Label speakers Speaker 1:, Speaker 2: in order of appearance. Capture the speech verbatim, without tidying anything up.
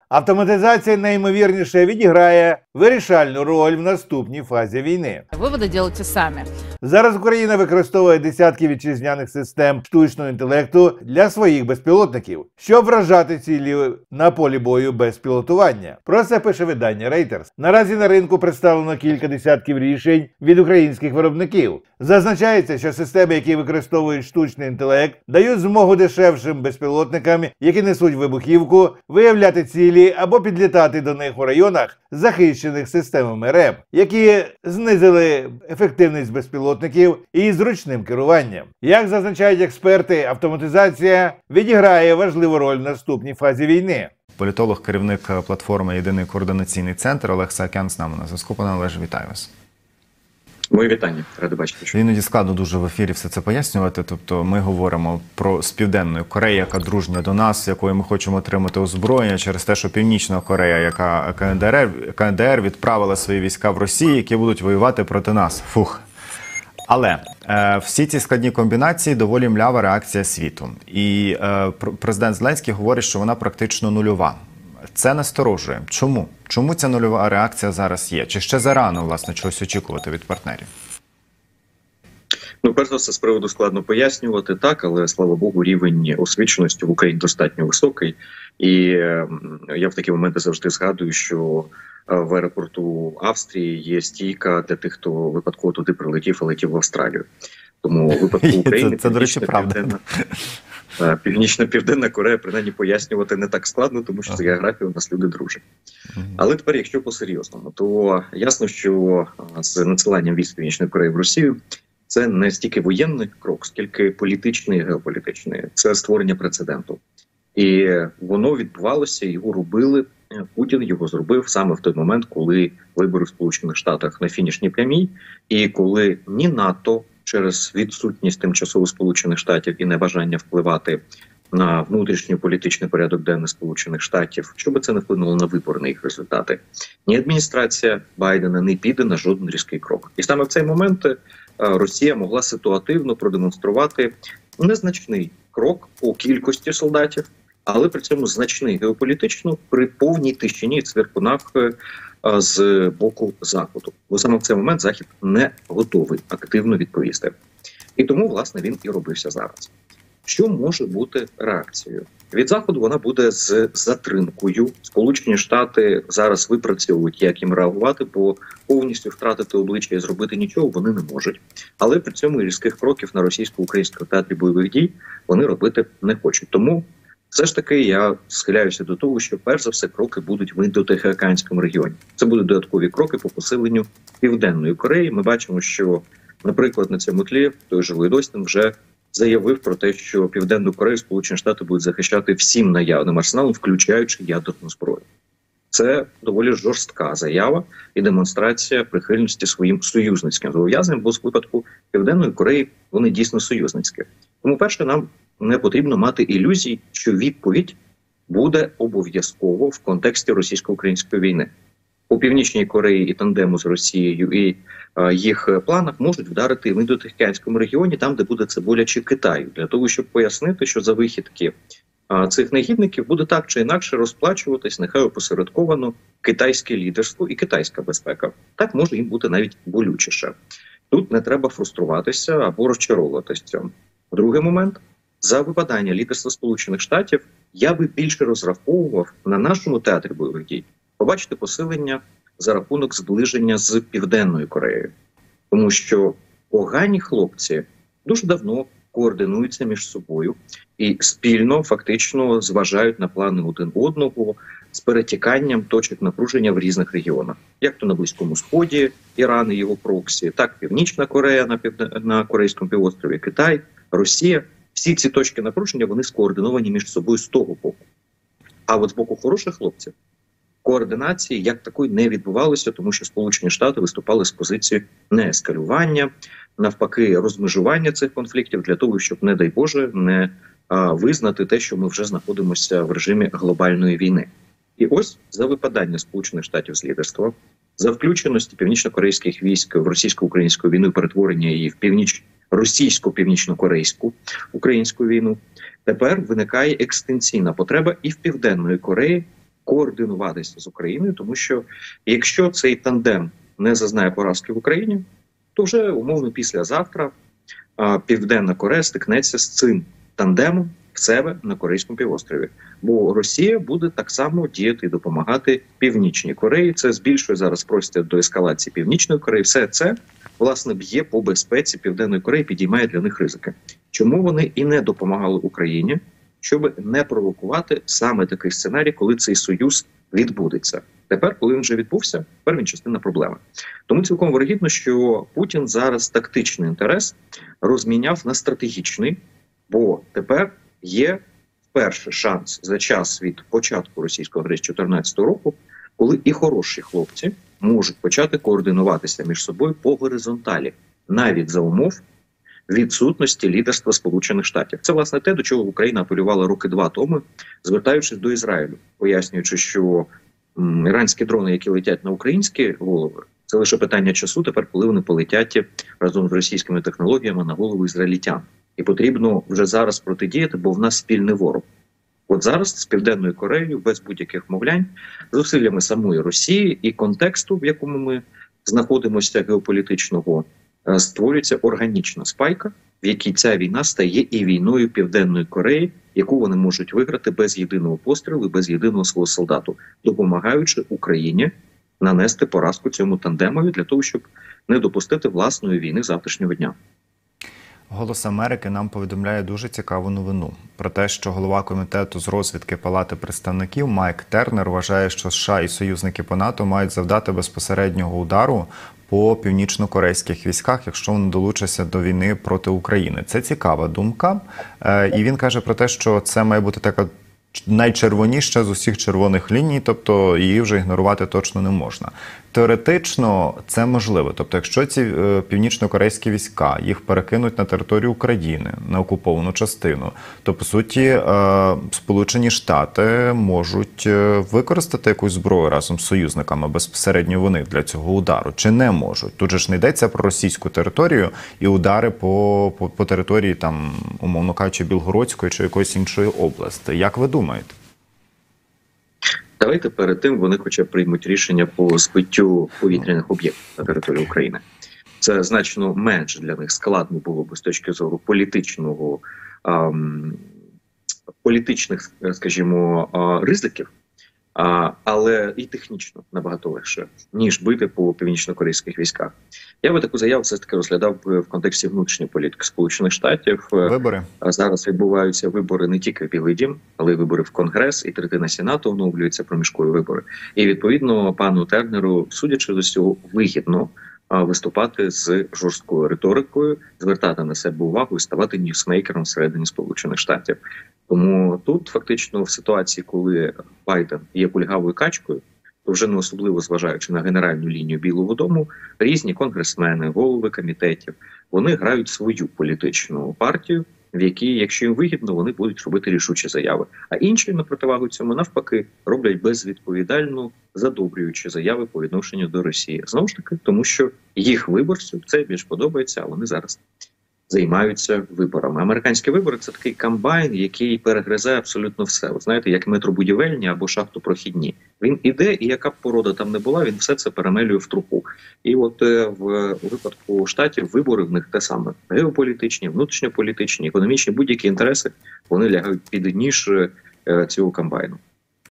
Speaker 1: Автоматизація найімовірніше відіграє вирішальну роль в наступній фазі війни.
Speaker 2: Виводи робите самі.
Speaker 1: Зараз Україна використовує десятки вітчизняних систем штучного інтелекту для своїх безпілотників, щоб вражати цілі на полі бою без пілотування. Про це пише видання Reuters. Наразі на ринку представлено кілька десятків рішень від українських виробників. Зазначається, що системи, які використовують штучний інтелект, дають змогу дешевшим безпілотникам, які несуть вибухівку, виявляти цілі або підлітати до них у районах, захищених системами РЕП, які знизили ефективність безпілотників і зручним керуванням. Як зазначають експерти, автоматизація відіграє важливу роль в наступній фазі війни.
Speaker 3: Політолог, керівник платформи «Єдиний координаційний центр» Олег Саакян з нами на зв'язку. Пане Олеже, вітаю вас.
Speaker 4: Мої вітання. Ради бачити. Що...
Speaker 3: Іноді складно дуже в ефірі все це пояснювати. Тобто ми говоримо про з Південної Кореї, яка дружня до нас, якою ми хочемо отримати озброєння через те, що Північна Корея, яка КНДР, КНДР відправила свої війська в Росію, які будуть воювати проти нас. Фух. Але е, всі ці складні комбінації доволі млява реакція світу. І е, президент Зеленський говорить, що вона практично нульова. Це насторожує. Чому? Чому ця нульова реакція зараз є? Чи ще зарано, власне, чогось очікувати від партнерів?
Speaker 4: Ну, перш за все, з приводу складно пояснювати, так, але, слава Богу, рівень освіченості в Україні достатньо високий. І е, я в такі моменти завжди згадую, що в аеропорту Австрії є стійка для тих, хто випадково туди прилетів, а летів в Австралію. Тому у випадку України...
Speaker 3: Це, це до речі, правда.
Speaker 4: Північна-Південна Корея, принаймні, пояснювати не так складно, тому що з географією у нас люди дружать. Але тепер, якщо по-серйозному, то ясно, що з надсиланням військ Північної Кореї в Росію це не стільки воєнний крок, скільки політичний і геополітичний. Це створення прецеденту. І воно відбувалося, його робили, Путін його зробив саме в той момент, коли вибори в Сполучених Штатах на фінішній прямій, і коли ні НАТО через відсутність тимчасово Сполучених Штатів і небажання впливати на внутрішній політичний порядок денний Сполучених Штатів, щоб це не вплинуло на вибори, на їх результати, ні адміністрація Байдена не піде на жоден різкий крок. І саме в цей момент Росія могла ситуативно продемонструвати незначний крок по кількості солдатів, але при цьому значний геополітично при повній тишині і цвіркунах з боку Заходу. Бо саме в цей момент Захід не готовий активно відповісти. І тому, власне, він і робився зараз. Що може бути реакцією? Від Заходу вона буде з затримкою. Сполучені Штати зараз випрацьовують, як їм реагувати, бо повністю втратити обличчя і зробити нічого вони не можуть. Але при цьому різких кроків на російсько-українському театрі бойових дій вони робити не хочуть. Тому все ж таки я схиляюся до того, що перш за все кроки будуть в Індотихоокеанському регіоні. Це будуть додаткові кроки по посиленню Південної Кореї. Ми бачимо, що, наприклад, на цьому тлі той же Ллойд Остін вже заявив про те, що Південну Корею Сполучені Штати будуть захищати всім наявним арсеналом, включаючи ядерну зброю. Це доволі жорстка заява і демонстрація прихильності своїм союзницьким зобов'язанням, бо з випадку Південної Кореї вони дійсно союзницькі. Тому, перше, нам не потрібно мати ілюзій, що відповідь буде обов'язково в контексті російсько-української війни. У Північній Кореї і тандему з Росією і е, їх планах можуть вдарити в Індотихоокеанському регіоні, там, де буде це боляче Китаю, для того, щоб пояснити, що за вихідки е, цих негідників буде так чи інакше розплачуватись, нехай опосередковано, китайське лідерство і китайська безпека. Так може їм бути навіть болючіше. Тут не треба фруструватися або розчаровуватися цьому. Другий момент. За випадання лідерства Сполучених Штатів я би більше розраховував на нашому театрі бойових дій побачити посилення за рахунок зближення з Південною Кореєю. Тому що погані хлопці дуже давно координуються між собою і спільно фактично зважають на плани один одного з перетіканням точок напруження в різних регіонах. Як то на Близькому Сході, Іран і його проксі, так Північна Корея на, Півден... на Корейському півострові, Китай, Росія. Всі ці точки напруження, вони скоординовані між собою з того боку. А от з боку хороших хлопців координації як такої не відбувалося, тому що Сполучені Штати виступали з позиції неескалювання, навпаки, розмежування цих конфліктів для того, щоб, не дай Боже, не а, визнати те, що ми вже знаходимося в режимі глобальної війни. І ось за випадання Сполучених Штатів з лідерства, за включеності північно-корейських військ в російсько-українську війну, перетворення її в північ російсько-північно-корейську українську війну, тепер виникає екстенційна потреба і в Південної Кореї координуватися з Україною, тому що якщо цей тандем не зазнає поразки в Україні, то вже умовно післязавтра а, Південна Корея стикнеться з цим тандемом в себе на Корейському півострові. Бо Росія буде так само діяти і допомагати Північній Кореї. Це збільшує зараз простір до ескалації Північної Кореї. Все це, власне, б'є по безпеці Південної Кореї, підіймає для них ризики. Чому вони і не допомагали Україні, щоб не провокувати саме такий сценарій, коли цей союз відбудеться. Тепер, коли він вже відбувся, тепер він частина проблеми. Тому цілком вирогідно, що Путін зараз тактичний інтерес розміняв на стратегічний, бо тепер є перший шанс за час від початку російської агресії дві тисячі чотирнадцятого року, коли і хороші хлопці можуть почати координуватися між собою по горизонталі, навіть за умов відсутності лідерства Сполучених Штатів. Це, власне, те, до чого Україна апелювала роки два тому, звертаючись до Ізраїлю, пояснюючи, що м, іранські дрони, які летять на українські голови, це лише питання часу тепер, коли вони полетять разом з російськими технологіями на голову ізраїльтян. І потрібно вже зараз протидіяти, бо в нас спільний ворог. От зараз з Південною Кореєю, без будь-яких мовлянь, зусиллями самої Росії і контексту, в якому ми знаходимося геополітичного, створюється органічна спайка, в якій ця війна стає і війною Південної Кореї, яку вони можуть виграти без єдиного пострілу, без єдиного свого солдату, допомагаючи Україні нанести поразку цьому тандемові для того, щоб не допустити власної війни завтрашнього дня.
Speaker 3: «Голос Америки» нам повідомляє дуже цікаву новину про те, що голова комітету з розвідки Палати представників Майк Тернер вважає, що США і союзники по НАТО мають завдати безпосереднього удару по північно-корейських військах, якщо вони долучаться до війни проти України. Це цікава думка. І він каже про те, що це має бути така найчервоніша з усіх червоних ліній, тобто її вже ігнорувати точно не можна. Теоретично це можливо. Тобто, якщо ці е, північно-корейські війська, їх перекинуть на територію України, на окуповану частину, то, по суті, е, Сполучені Штати можуть е, використати якусь зброю разом з союзниками, безпосередньо вони для цього удару. Чи не можуть? Тут же ж не йдеться про російську територію і удари по, по, по території, там, умовно кажучи, Білгородської чи якоїсь іншої області. Як ви думаєте?
Speaker 4: Давайте перед тим вони хоча б приймуть рішення по збиттю повітряних об'єктів на території України. Це значно менш для них складно було б з точки зору політичного, ем, політичних, скажімо, ризиків, а, але і технічно набагато легше, ніж бити по північно-корейських військах. Я би таку заяву все-таки розглядав в контексті внутрішньої політики Сполучених Штатів.
Speaker 3: Вибори.
Speaker 4: Зараз відбуваються вибори не тільки в Білий Дім, але й вибори в Конгрес, і третина Сенату оновлюється, проміжкові вибори. І, відповідно, пану Тернеру, судячи з усього, вигідно виступати з жорсткою риторикою, звертати на себе увагу і ставати ньюсмейкером всередині Сполучених Штатів. Тому тут фактично в ситуації, коли Байден є кульгавою качкою, то вже не особливо зважаючи на генеральну лінію Білого дому, різні конгресмени, голови комітетів, вони грають свою політичну партію, в якій, якщо їм вигідно, вони будуть робити рішучі заяви. А інші, на противагу цьому, навпаки, роблять безвідповідально задобрюючі заяви по відношенню до Росії. Знову ж таки, тому що їх виборцям це більш подобається, а вони зараз займаються виборами. Американські вибори – це такий комбайн, який перегризає абсолютно все. Ви знаєте, як метробудівельні або шахтопрохідні. Він іде, і яка б порода там не була, він все це перемелює в труху. І от е, в у випадку Штатів вибори в них те саме. Геополітичні, внутрішньополітичні, економічні, будь-які інтереси, вони лягають під ніж е, цього комбайну.